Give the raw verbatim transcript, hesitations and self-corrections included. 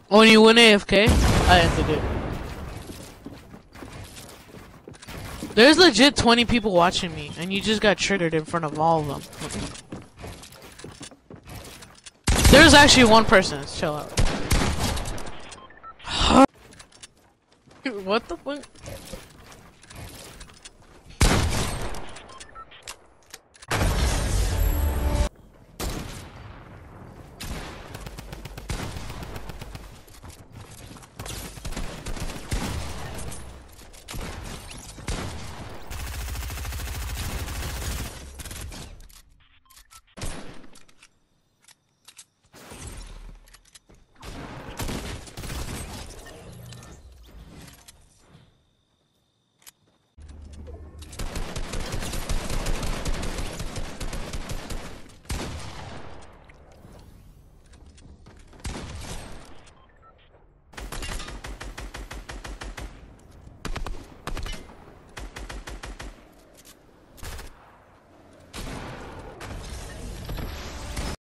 When you went A F K, I ended it. There's legit twenty people watching me, and you just got triggered in front of all of them. There's actually one person. Chill out. What the fuck?